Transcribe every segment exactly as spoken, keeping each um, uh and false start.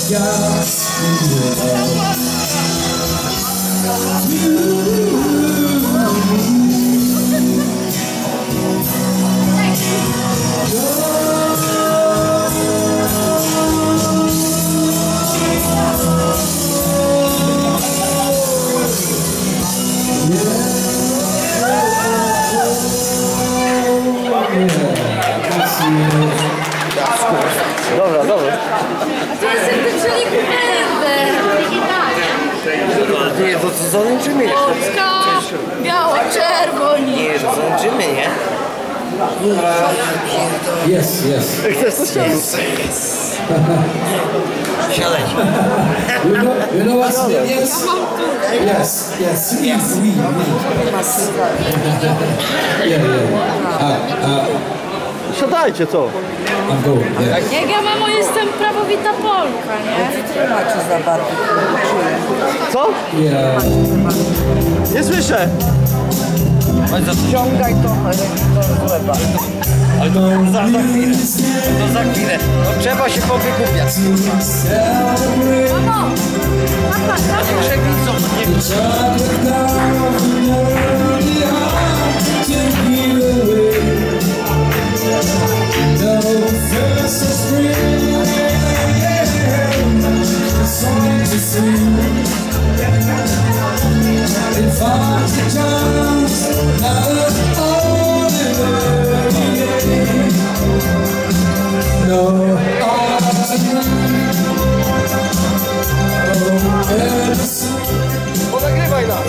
Dobra, dobra. To jest czyli kupendę. Nie, to co zaliczymy jeszcze? Polska, biało-czerwoni. Nie, to zaliczymy, nie? Yes, yes. Siadaj. You know, you know what's yes? Yes, yes, yes, we, we. Yeah, yeah. Uh, uh, Siadajcie, co? I'm going, yeah. Jak ja, mamo, jestem prawowita Polka, nie? Macie za bardzo. Co? Yeah. Nie słyszę. Ciągaj to, ale to złeba. Ale to za, za chwilę. To za chwilę. No, trzeba się powykupiać. Mamo, papa, papa. Przewidzą, nie Ponagrywaj nas.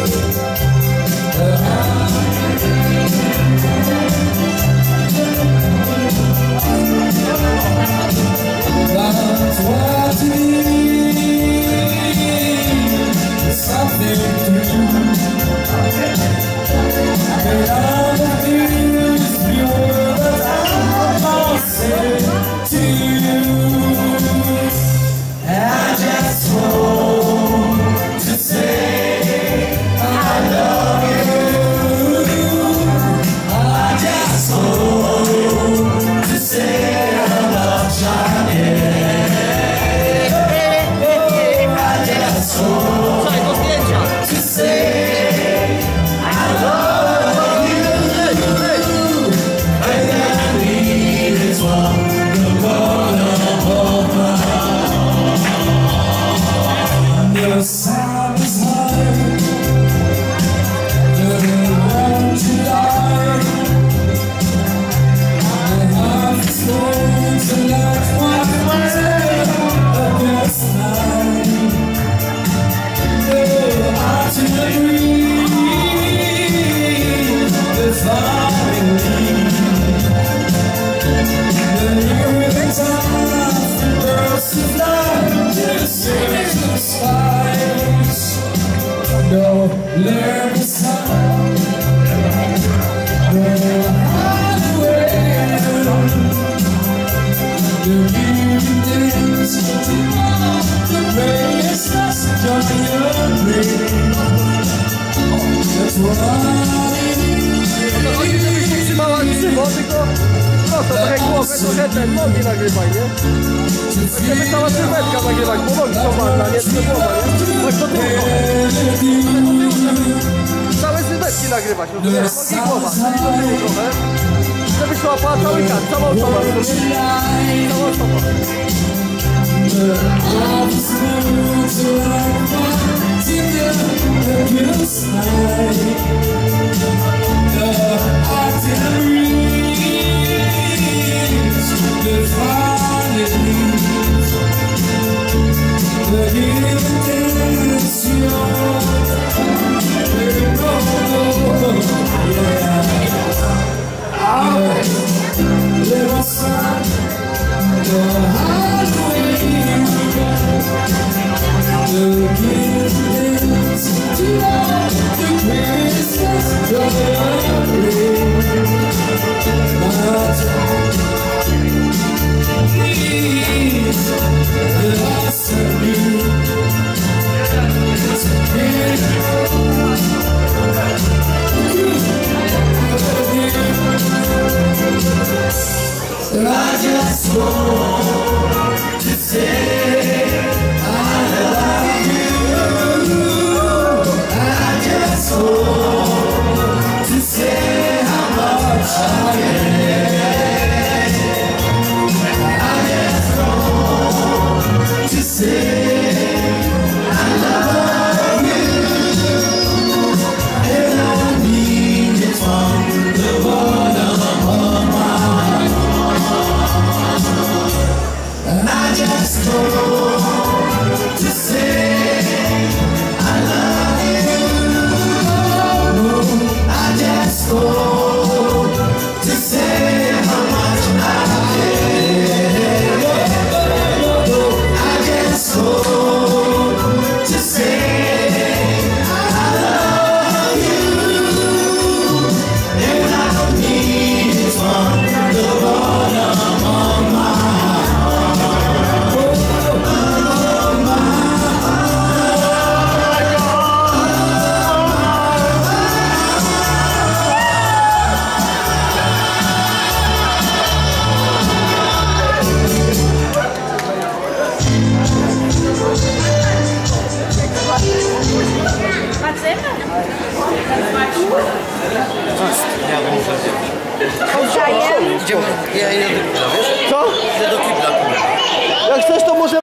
Trochę głowę, trochę ten, nogi nagrywaj, nie? Chcemy cała sylwetka nagrywać, bo nogi są ważne, nie? To głowa, nie? Tak to tylko. Całe sylwetki nagrywać, no to jest nogi i głowa. To tyłu trochę. Żeby się łapała cały kat, cała osoba, cała osoba. To give this to all the Christmas. just called to say I love you. I just called to say how much I care. I just called to say I love you, and I don't mean it from the bottom of my Oddaję. Idziemy, ja idę do kibla, wiesz? Co? Idę do kibla. Jak chcesz, to może...